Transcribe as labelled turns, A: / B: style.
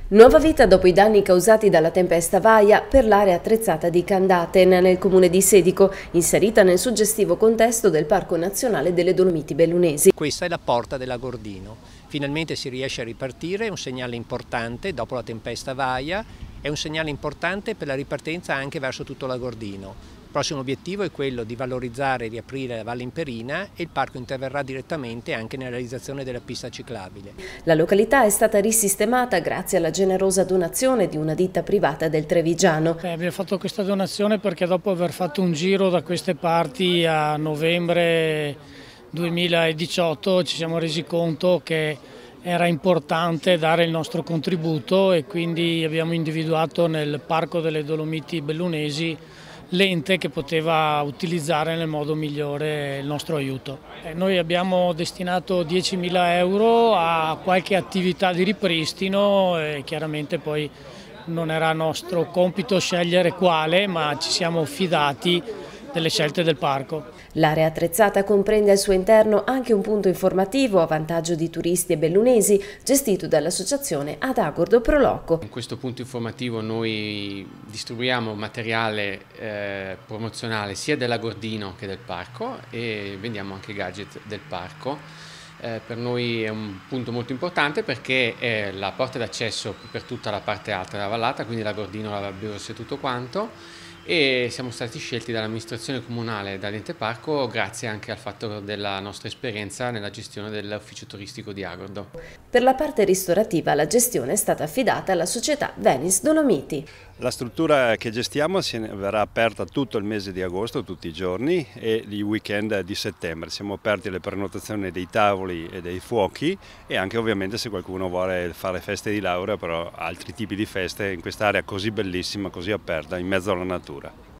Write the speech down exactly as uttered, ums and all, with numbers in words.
A: Nuova vita dopo i danni causati dalla tempesta Vaia per l'area attrezzata di Candaten nel comune di Sedico, inserita nel suggestivo contesto del Parco Nazionale delle Dolomiti Bellunesi.
B: Questa è la porta dell'Agordino. Finalmente si riesce a ripartire, è un segnale importante dopo la tempesta Vaia, è un segnale importante per la ripartenza anche verso tutto l'Agordino. Il prossimo obiettivo è quello di valorizzare e riaprire la Valle Imperina e il parco interverrà direttamente anche nella realizzazione della pista ciclabile.
A: La località è stata risistemata grazie alla generosa donazione di una ditta privata del Trevigiano.
C: Eh, abbiamo fatto questa donazione perché dopo aver fatto un giro da queste parti a novembre duemiladiciotto ci siamo resi conto che era importante dare il nostro contributo e quindi abbiamo individuato nel Parco delle Dolomiti Bellunesi l'ente che poteva utilizzare nel modo migliore il nostro aiuto. E noi abbiamo destinato diecimila euro a qualche attività di ripristino e chiaramente poi non era nostro compito scegliere quale, ma ci siamo fidati delle scelte del parco.
A: L'area attrezzata comprende al suo interno anche un punto informativo a vantaggio di turisti e bellunesi gestito dall'associazione Ad Agordo Pro Loco.
D: In questo punto informativo noi distribuiamo materiale eh, promozionale sia dell'Agordino che del parco e vendiamo anche gadget del parco. Eh, per noi è un punto molto importante perché è la porta d'accesso per tutta la parte alta della vallata, quindi l'Agordino, la Valbiorsa e tutto quanto, e siamo stati scelti dall'amministrazione comunale e dall'ente parco grazie anche al fatto della nostra esperienza nella gestione dell'ufficio turistico di Agordo.
A: Per la parte ristorativa la gestione è stata affidata alla società Venice Dolomiti.
E: La struttura che gestiamo verrà aperta tutto il mese di agosto, tutti i giorni, e i weekend di settembre. Siamo aperti alle prenotazioni dei tavoli e dei fuochi e anche ovviamente se qualcuno vuole fare feste di laurea, però altri tipi di feste in quest'area così bellissima, così aperta, in mezzo alla natura.